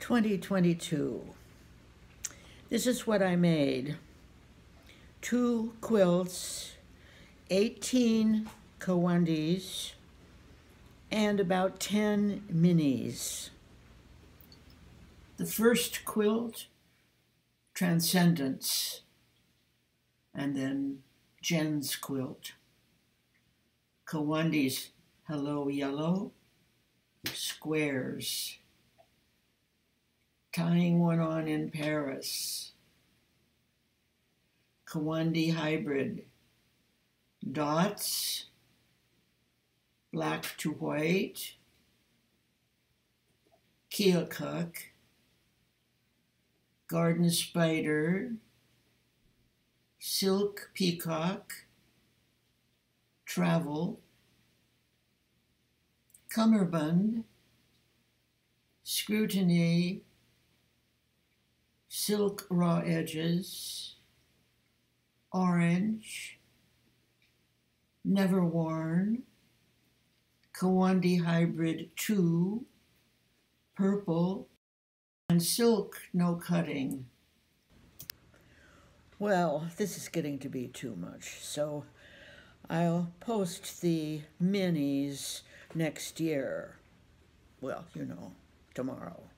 2022. This is what I made. 2 quilts, 18 kawandis, and about 10 minis. The first quilt, Transcendence, and then Jen's quilt. Kawandis, Hello Yellow, squares. Tying one on in Paris. Kawandi hybrid, dots, black to white, keokuk, garden spider, silk peacock, travel, cummerbund, scrutiny, silk raw edges, orange, never worn, Kawandi hybrid 2, purple, and silk no cutting. Well, this is getting to be too much, so I'll post the minis next year. Well, tomorrow.